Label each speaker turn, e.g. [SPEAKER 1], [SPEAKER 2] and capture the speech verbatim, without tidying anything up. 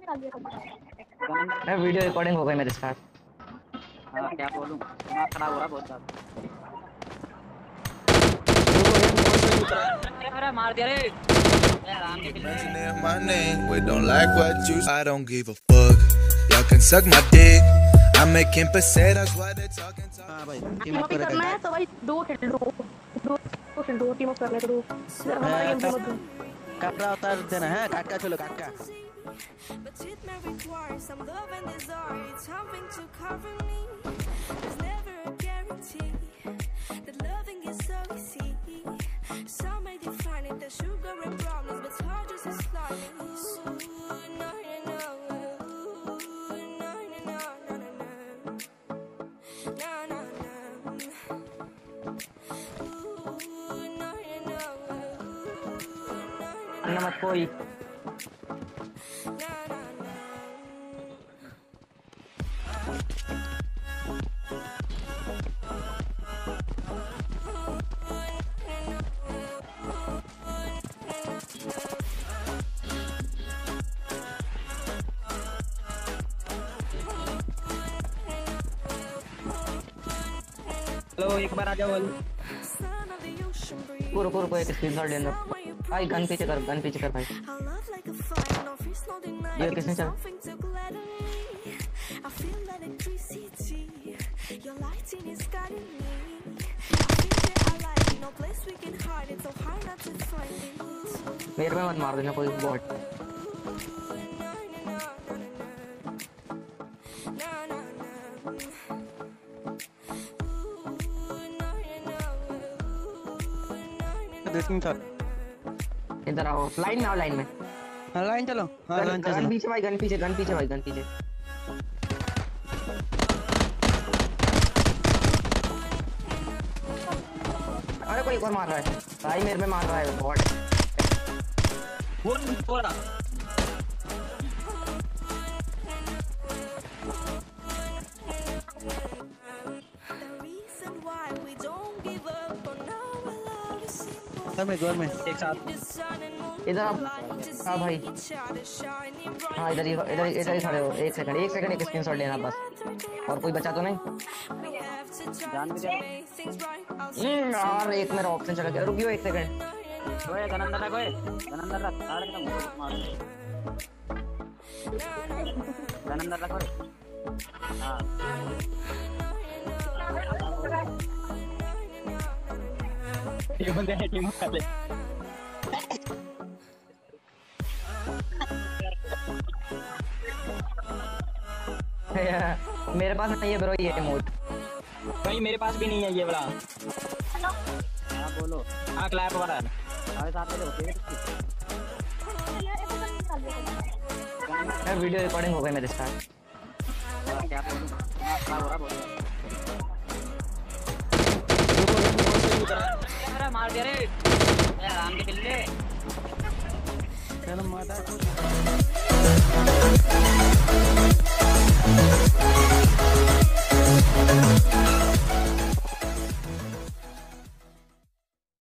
[SPEAKER 1] मैं video recording हो गई मेरे साथ।
[SPEAKER 2] हाँ क्या बोलूं, दिमाग खराब हो रहा बहुत ज्यादा। मेरा मार दिया रे।
[SPEAKER 3] Mentioning my name, we don't like what you. I don't give a fuck. Y'all can suck my dick. I'm making pesetas while they're talking.
[SPEAKER 4] हाँ भाई
[SPEAKER 5] टीम अप करना है तो भाई दो खेल दो दो दो खेल दो टीम अप करने तो दो यार हमारा गेम पे मत दो।
[SPEAKER 4] कपड़ा उतार देना है काका चलो काका।
[SPEAKER 6] But it may require some love and desire. It's something to cover me. There's never a guarantee that loving is so easy. Some may define it as sugar and brownies, but it's hard just as slimy. Ooh, no, no, no. Ooh, no, no, no, no, no, no. No, no, no. Ooh, no, no, no. Ooh, no, no,
[SPEAKER 1] मत कोई
[SPEAKER 2] hello एक बार आ जाओ।
[SPEAKER 1] पूरा पूरा कोई एक screenshot लेना भाई। गन पीछे कर, गन पीछे कर भाई। ये किसने चला? मेरे में मत मार देना कोई बॉट। इधर आओ, लाइन में आओ, लाइन में।
[SPEAKER 4] हाँ लाइन चलो। हाँ
[SPEAKER 1] गन,
[SPEAKER 4] लाइन
[SPEAKER 1] गन
[SPEAKER 4] चलो।
[SPEAKER 1] पीछे भाई, गन पीछे, गन पीछे भाई, गन पीछे। अरे कोई और मार रहा है भाई, मेरे में मार रहा है बॉट।
[SPEAKER 2] वो थोड़ा
[SPEAKER 4] घर में घर में
[SPEAKER 2] एक साथ
[SPEAKER 1] इधर आप। हाँ भाई, हाँ इधर ही, इधर इधर ही खड़े हो। एक सेकंड, एक सेकंड, एक स्क्रीनशॉट लेना बस। और कोई बचा तो नहीं
[SPEAKER 2] जान भी दे।
[SPEAKER 1] यार एक मेरा ऑप्शन चला गया, रुकियो एक सेकंड।
[SPEAKER 2] ओए गन अंदर रख, ओए गन अंदर रख, साले का मार गन अंदर रख ओए। हां ये बंदे हैं टीम वाले।
[SPEAKER 1] मेरे पास नहीं है ब्रो ये इमोट।
[SPEAKER 2] भाई मेरे पास भी नहीं है ये वाला। हां बोलो। हां क्लैप वाला हमारे साथ में होते हैं।
[SPEAKER 1] मैं वीडियो रिकॉर्डिंग हो गई मेरे साथ।
[SPEAKER 2] क्या बोलूं, दिमाग खराब हो रहा बहुत।